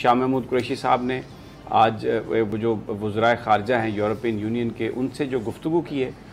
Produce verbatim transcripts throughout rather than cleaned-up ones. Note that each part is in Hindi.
शाह महमूद कुरैशी साहब ने आज जो वज़राए ख़ारजा हैं यूरोपियन यूनियन के, उनसे जो गुफ्तगू की है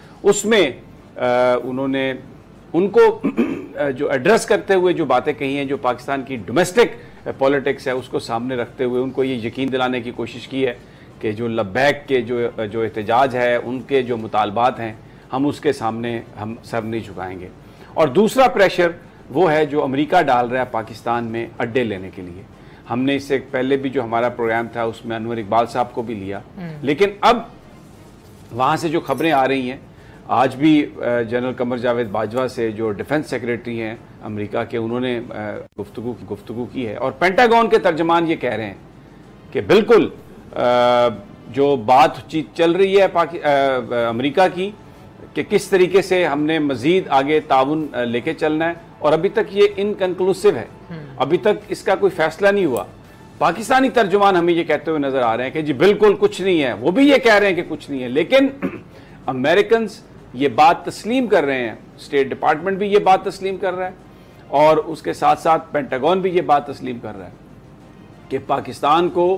उसमें उन्होंने उनको जो एड्रेस करते हुए जो बातें कही हैं, जो पाकिस्तान की डोमेस्टिक पॉलिटिक्स है उसको सामने रखते हुए उनको ये यकीन दिलाने की कोशिश की है कि जो लब्बैक के जो जो एहतजाज है, उनके जो मुतालबात हैं, हम उसके सामने हम सर नहीं झुकाएंगे। और दूसरा प्रेशर वो है जो अमेरिका डाल रहा है पाकिस्तान में अड्डे लेने के लिए। हमने इससे पहले भी जो हमारा प्रोग्राम था उसमें अनवर इकबाल साहब को भी लिया, लेकिन अब वहाँ से जो खबरें आ रही हैं, आज भी जनरल कमर जावेद बाजवा से जो डिफेंस सेक्रेटरी हैं अमेरिका के, उन्होंने गुफ्तगू गुफ्तगू की है और पेंटागन के तर्जमान ये कह रहे हैं कि बिल्कुल जो बातचीत चल रही है अमेरिका की कि किस तरीके से हमने मजीद आगे ताउन लेके चलना है, और अभी तक ये इनकंक्लूसिव है, अभी तक इसका कोई फैसला नहीं हुआ। पाकिस्तानी तर्जुमान हमें ये कहते हुए नजर आ रहे हैं कि जी बिल्कुल कुछ नहीं है, वो भी ये कह रहे हैं कि कुछ नहीं है, लेकिन अमेरिकन ये बात तस्लीम कर रहे हैं, स्टेट डिपार्टमेंट भी ये बात तस्लीम कर रहा है और उसके साथ साथ पेंटागन भी ये बात तस्लीम कर रहा है कि पाकिस्तान को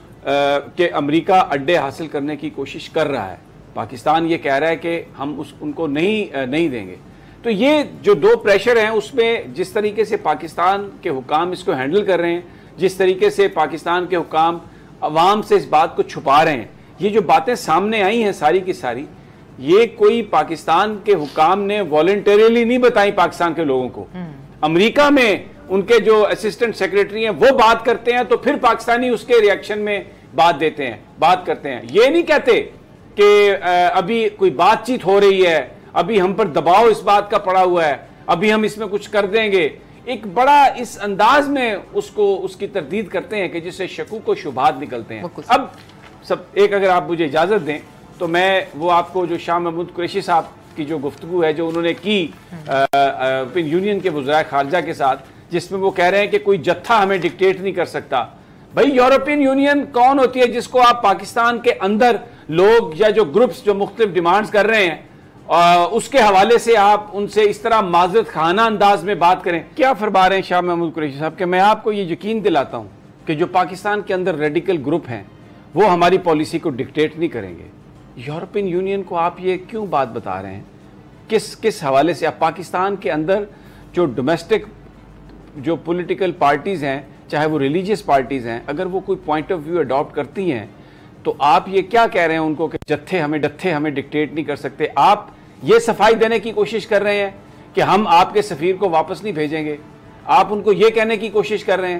कि अमेरिका अड्डे हासिल करने की कोशिश कर रहा है। पाकिस्तान ये कह रहा है कि हम उस उनको नहीं नहीं देंगे। तो ये जो दो प्रेशर हैं उसमें जिस तरीके से पाकिस्तान के हुकाम इसको हैंडल कर रहे हैं, जिस तरीके से पाकिस्तान के हुकाम अवाम से इस बात को छुपा रहे हैं, ये जो बातें सामने आई हैं सारी की सारी, ये कोई पाकिस्तान के हुकाम ने वॉलंटरीली नहीं बताई पाकिस्तान के लोगों को। अमेरिका में उनके जो असिस्टेंट सेक्रेटरी हैं वो बात करते हैं तो फिर पाकिस्तानी उसके रिएक्शन में बात देते हैं, बात करते हैं। ये नहीं कहते कि अभी कोई बातचीत हो रही है, अभी हम पर दबाव इस बात का पड़ा हुआ है, अभी हम इसमें कुछ कर देंगे। एक बड़ा इस अंदाज में उसको उसकी तरदीद करते हैं कि जिससे शकूक को शुभात निकलते हैं। अब सब एक अगर आप मुझे इजाजत दें तो मैं वो आपको जो शाह महमूद कुरैशी साहब की जो गुफ्तगू है जो उन्होंने की यूरोपियन यूनियन के वज़राए ख़ारजा के साथ, जिसमें वो कह रहे हैं कि कोई जत्था हमें डिक्टेट नहीं कर सकता। भाई यूरोपियन यूनियन कौन होती है जिसको आप पाकिस्तान के अंदर लोग या जो ग्रुप्स जो मुख्तलिफ डिमांड्स कर रहे हैं आ, उसके हवाले से आप उनसे इस तरह माजरत खाना अंदाज में बात करें? क्या फरमा रहे हैं शाह महमूद कुरैशी साहब कि मैं आपको ये यकीन दिलाता हूँ कि जो पाकिस्तान के अंदर रेडिकल ग्रुप हैं वो हमारी पॉलिसी को डिक्टेट नहीं करेंगे। यूरोपियन यूनियन को आप ये क्यों बात बता रहे हैं? किस किस हवाले से? आप पाकिस्तान के अंदर जो डोमेस्टिक जो पॉलिटिकल पार्टीज़ हैं, चाहे वो रिलीजियस पार्टीज़ हैं, अगर वो कोई पॉइंट ऑफ व्यू अडॉप्ट करती हैं तो आप ये क्या कह रहे हैं उनको कि जत्थे हमें डत्थे हमें डिक्टेट नहीं कर सकते? आप ये सफाई देने की कोशिश कर रहे हैं कि हम आपके सफ़ीर को वापस नहीं भेजेंगे। आप उनको ये कहने की कोशिश कर रहे हैं,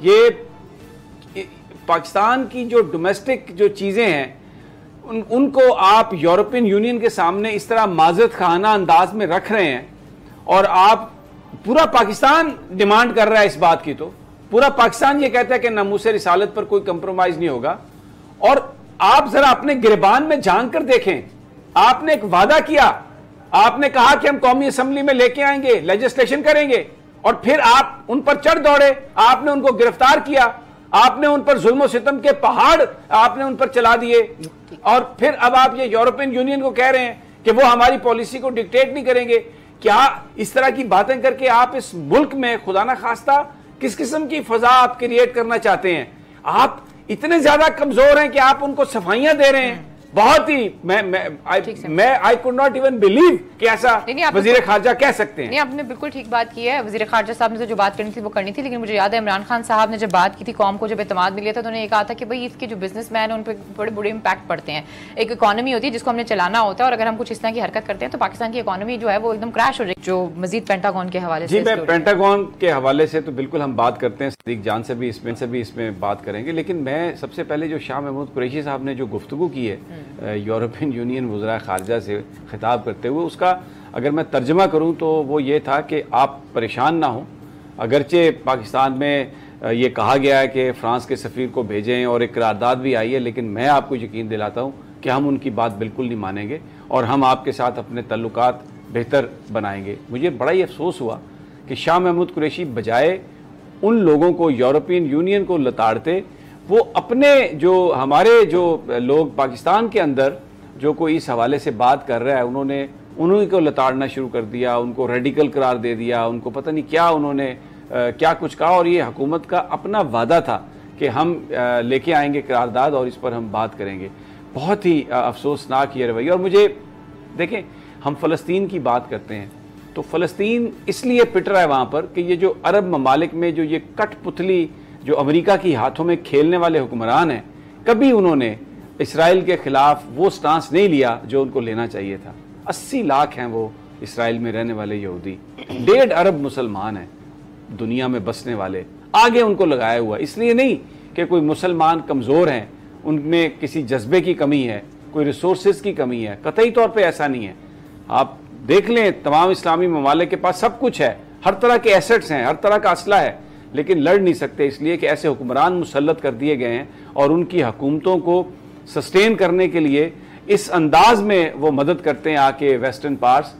ये पाकिस्तान की जो डोमेस्टिक जो चीज़ें हैं उन, उनको आप यूरोपियन यूनियन के सामने इस तरह माजरत खाना अंदाज में रख रहे हैं। और आप पूरा पाकिस्तान डिमांड कर रहा है इस बात की, तो पूरा पाकिस्तान ये कहता है कि नामूसे रिसालत पर कोई कंप्रोमाइज नहीं होगा। और आप जरा अपने गिरबान में झांक कर देखें, आपने एक वादा किया, आपने कहा कि हम कौमी असेंबली में लेके आएंगे, लेजिस्लेशन करेंगे, और फिर आप उन पर चढ़ दौड़े, आपने उनको गिरफ्तार किया, आपने उन पर जुल्म सितम के पहाड़ आपने उन पर चला दिए, और फिर अब आप ये यूरोपियन यूनियन को कह रहे हैं कि वो हमारी पॉलिसी को डिक्टेट नहीं करेंगे। क्या इस तरह की बातें करके आप इस मुल्क में खुदा ना खास्ता किस किस्म की फजा आप क्रिएट करना चाहते हैं? आप इतने ज्यादा कमजोर हैं कि आप उनको सफाइयां दे रहे हैं। बहुत ही मैं मैं आई मैं I could not even believe कि ऐसा वजीर खारजा कह सकते हैं। नहीं, आपने बिल्कुल ठीक बात की है। वजीर खारजा साहब ने तो जो बात करनी थी वो करनी थी, लेकिन मुझे याद है इमरान खान साहब ने जब बात की थी, कौम को जब एतमाद मिला था, तो उन्होंने ये कहा था कि भाई इसके जो बिजनेसमैन है उन पर बड़े बड़े इंपैक्ट पड़ते हैं। एक इकॉनमी होती है जिसको हमने चलाना होता है, और अगर हम कुछ इस तरह की हरकत करते हैं तो पाकिस्तान की इकॉनमी जो है वो एकदम क्रैश हो जाएगी। जो मजीद पेंटागन के हवाले से, जी मैं पेंटागन के हवाले से तो बिल्कुल हम बात करते हैं, सदीक जान से भी इसमें से भी इसमें बात करेंगे, लेकिन मैं सबसे पहले जो शाह महमूद कुरैशी साहब ने जो गुफ्तगू की है यूरोपियन यूनियन वज़राए ख़ारजा से खिताब करते हुए, उसका अगर मैं तर्जमा करूं तो वो ये था कि आप परेशान ना हो। अगरचे पाकिस्तान में ये कहा गया है कि फ़्रांस के सफ़ीर को भेजें और एक करारदाद भी आई है, लेकिन मैं आपको यकीन दिलाता हूं कि हम उनकी बात बिल्कुल नहीं मानेंगे और हम आपके साथ अपने तल्लुकात बेहतर बनाएंगे। मुझे बड़ा ही अफसोस हुआ कि शाह महमूद कुरैशी बजाय उन लोगों को यूरोपियन यूनियन को लताड़ते, वो अपने जो हमारे जो लोग पाकिस्तान के अंदर जो कोई इस हवाले से बात कर रहा है, उन्होंने उन्हीं को लताड़ना शुरू कर दिया, उनको रेडिकल करार दे दिया, उनको पता नहीं क्या उन्होंने आ, क्या कुछ कहा। और ये हुकूमत का अपना वादा था कि हम लेके आएंगे करारदाद और इस पर हम बात करेंगे। बहुत ही अफसोसनाक ये रवैया। और मुझे देखें, हम फ़लस्तीन की बात करते हैं तो फ़लस्तीन इसलिए पिट रहा है वहाँ पर कि ये जो अरब ममालिक में जो ये कठपुतली जो अमेरिका की हाथों में खेलने वाले हुक्मरान हैं, कभी उन्होंने इसराइल के ख़िलाफ़ वो स्टांस नहीं लिया जो उनको लेना चाहिए था। अस्सी लाख हैं वो इसराइल में रहने वाले यहूदी, डेढ़ अरब मुसलमान हैं दुनिया में बसने वाले, आगे उनको लगाया हुआ। इसलिए नहीं कि कोई मुसलमान कमज़ोर हैं, उनमें किसी जज्बे की कमी है, कोई रिसोर्सेज की कमी है, कतई तौर पे ऐसा नहीं है। आप देख लें, तमाम इस्लामी ममालिक के पास सब कुछ है, हर तरह के एसेट्स हैं, हर तरह का असला है, लेकिन लड़ नहीं सकते इसलिए कि ऐसे हुक्मरान मुसल्लत कर दिए गए हैं और उनकी हुकूमतों को सस्टेन करने के लिए इस अंदाज में वो मदद करते हैं आके वेस्टर्न पार्ट्स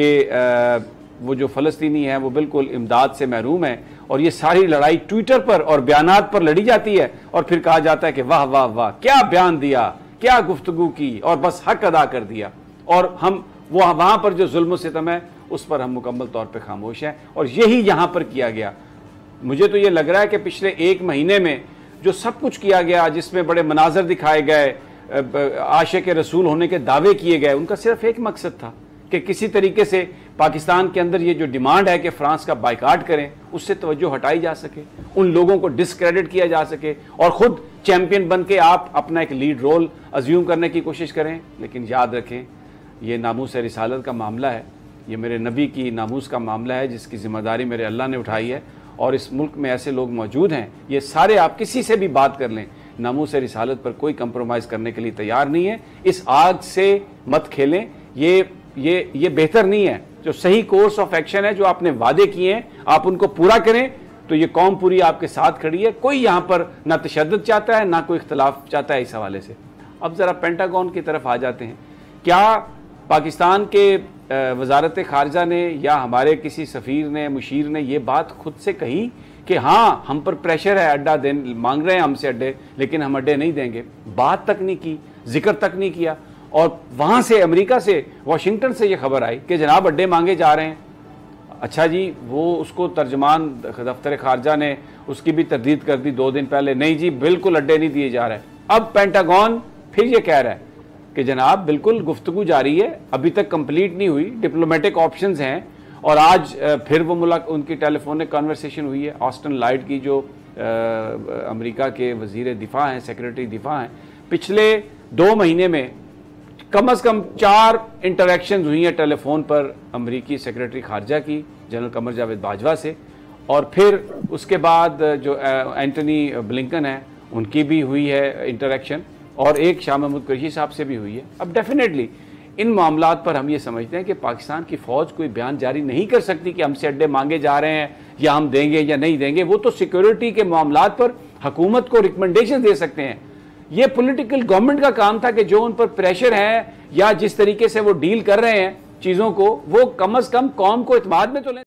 के वो जो फ़लस्तीनी हैं वो बिल्कुल इमदाद से महरूम है। और ये सारी लड़ाई ट्विटर पर और बयानात पर लड़ी जाती है और फिर कहा जाता है कि वाह वाह वाह क्या बयान दिया, क्या गुफ्तगू की और बस हक अदा कर दिया। और हम वो वहाँ पर जो जुल्म सितम है उस पर हम मुकम्मल तौर पर खामोश हैं। और यही यहाँ पर किया गया। मुझे तो ये लग रहा है कि पिछले एक महीने में जो सब कुछ किया गया, जिसमें बड़े मनाजर दिखाए गए, आशिक रसूल होने के दावे किए गए, उनका सिर्फ एक मकसद था कि किसी तरीके से पाकिस्तान के अंदर ये जो डिमांड है कि फ्रांस का बाइकाट करें, उससे तवज्जो हटाई जा सके, उन लोगों को डिस्क्रेडिट किया जा सके और ख़ुद चैम्पियन बन के आप अपना एक लीड रोल अज्यूम करने की कोशिश करें। लेकिन याद रखें, ये नामूस रिसालत का मामला है, ये मेरे नबी की नामूस का मामला है जिसकी ज़िम्मेदारी मेरे अल्लाह ने उठाई है। और इस मुल्क में ऐसे लोग मौजूद हैं, ये सारे, आप किसी से भी बात कर लें, नामूस रिसालत पर कोई कंप्रोमाइज़ करने के लिए तैयार नहीं है। इस आग से मत खेलें, ये ये ये बेहतर नहीं है। जो सही कोर्स ऑफ एक्शन है, जो आपने वादे किए हैं आप उनको पूरा करें, तो ये कौम पूरी आपके साथ खड़ी है। कोई यहाँ पर ना तशद्दुद चाहता है, ना कोई इख्तलाफ चाहता है इस हवाले से। अब ज़रा पेंटागन की तरफ आ जाते हैं। क्या पाकिस्तान के वजारत खारजा ने या हमारे किसी सफ़ीर ने, मुशीर ने ये बात खुद से कही कि हाँ हम पर प्रेशर है, अड्डा दे मांग रहे हैं हमसे अड्डे, लेकिन हम अड्डे नहीं देंगे? बात तक नहीं की, जिक्र तक नहीं किया। और वहाँ से, अमेरिका से, वाशिंगटन से ये खबर आई कि जनाब अड्डे मांगे जा रहे हैं। अच्छा जी, वो उसको तर्जमान दफ्तर खारजा ने उसकी भी तरदीद कर दी दो दिन पहले, नहीं जी बिल्कुल अड्डे नहीं दिए जा रहे। अब पेंटागन फिर ये कह रहा है कि जनाब बिल्कुल गुफ्तगू जारी है, अभी तक कंप्लीट नहीं हुई, डिप्लोमेटिक ऑप्शंस हैं। और आज फिर वो मुलाक उनकी टेलीफोनिक कन्वर्सेशन हुई है ऑस्टिन लाइट की, जो अमेरिका के वजीर दिफा हैं, सेक्रेटरी दिफा हैं। पिछले दो महीने में कम अज़ कम चार इंटरेक्शन हुई हैं टेलीफोन पर अमरीकी सेक्रेटरी खारजा की जनरल कमर जावेद बाजवा से, और फिर उसके बाद जो एंटनी ब्लिंकन है उनकी भी हुई है इंटरेक्शन, और एक शाह महमूद कुरैशी साहब से भी हुई है। अब डेफिनेटली इन मामलात पर हम ये समझते हैं कि पाकिस्तान की फ़ौज कोई बयान जारी नहीं कर सकती कि हमसे अड्डे मांगे जा रहे हैं या हम देंगे या नहीं देंगे। वो तो सिक्योरिटी के मामलात पर हुकूमत को रिकमेंडेशन दे सकते हैं। ये पॉलिटिकल गवर्नमेंट का काम था कि जो उन पर प्रेशर है या जिस तरीके से वो डील कर रहे हैं चीज़ों को, वो कम अज़ कम कौम को इत्मीनान में तो लें।